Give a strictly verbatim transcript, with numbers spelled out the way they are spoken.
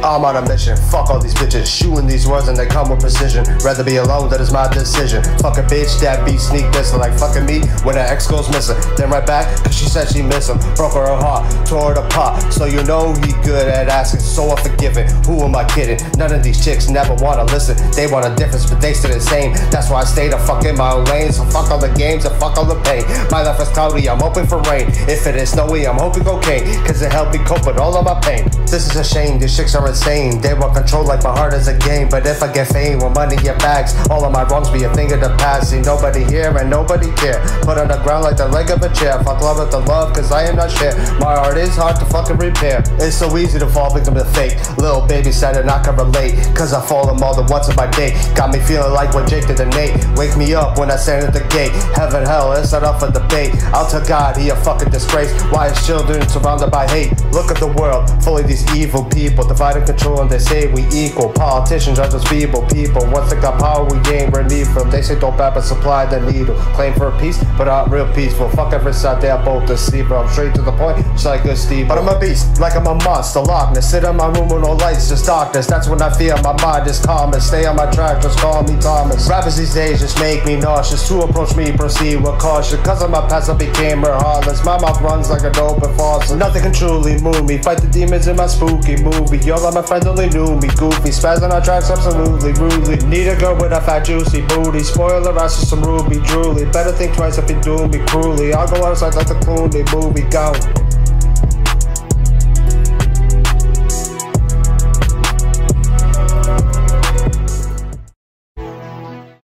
I'm on a mission, fuck all these bitches, shooting these words and they come with precision. Rather be alone, that is my decision. Fuck a bitch that be sneak dissing, like fucking me when her ex goes missing. Then right back, cause she said she miss him. Broke her heart, tore her apart. So you know he good at asking, so unforgiving. Who am I kidding? None of these chicks never wanna listen. They want a difference, but they stay the same. That's why I stay the fuck in my own lane. So fuck all the games and fuck all the pain. My life is cloudy, I'm hoping for rain. If it is snowy, I'm hoping cocaine, cause it helped me cope with all of my pain. This is a shame, these chicks are insane. They want control like my heart is a game. But if I get fame with money in bags, all of my wrongs be a thing of the past. See nobody here and nobody care. Put on the ground like the leg of a chair. Fuck love with the love, cause I am not shit. My heart is hard to fucking repair. It's so easy to fall victim to fate. Little baby said and I can relate, cause I fall more than once in my day. Got me feeling like when Jake did the Nate. Wake me up when I stand at the gate. Heaven, hell, it's not up for debate. Out to God, he a fucking disgrace. Why his children surrounded by hate? Look at the world, full of these evil people. Divide and control and they say we equal. Politicians are just feeble people. Once they got power, we gain we're needful. They say don't bad but supply the needle. Claim for a peace, but not real peaceful. Fuck every side, they are both deceiver. I'm straight to the point, just like good Steve. But I'm a beast, like I'm a monster. Loch Ness, sit in my room with no lights, just darkness. That's when I feel my mind is calm and stay on my track, just call me Thomas. Rappers these days just make me nauseous. To approach me, proceed with caution. Cause of my past, I became her heartless. My mouth runs like an open faucet. Nothing can truly move me. Fight the demons in my spooky movie. All of my friends only knew me goofy. Spaz on our tracks, absolutely rudely. Need a girl with a fat juicy booty. Spoil the rest of some ruby drooly. Better think twice if you do me cruelly. I'll go outside like the Clooney movie. Gone.